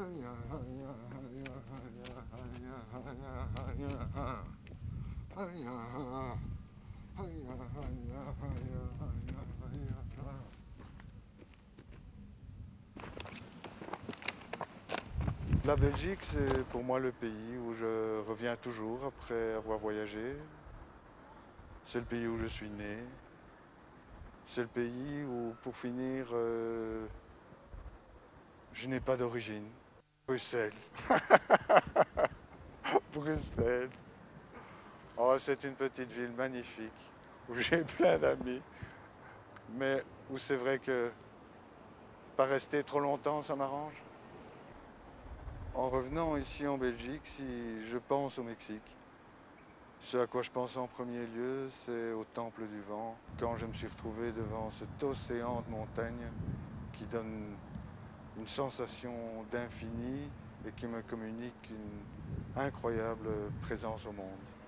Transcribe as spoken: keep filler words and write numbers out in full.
La Belgique, c'est pour moi le pays où je reviens toujours après avoir voyagé. C'est le pays où je suis né. C'est le pays où, pour finir, euh, je n'ai pas d'origine. Bruxelles. Bruxelles. Oh, c'est une petite ville magnifique où j'ai plein d'amis, mais où c'est vrai que pas rester trop longtemps, ça m'arrange. En revenant ici en Belgique, si je pense au Mexique, ce à quoi je pense en premier lieu, c'est au Temple du Vent, quand je me suis retrouvé devant cet océan de montagnes qui donne une sensation d'infini et qui me communique une incroyable présence au monde.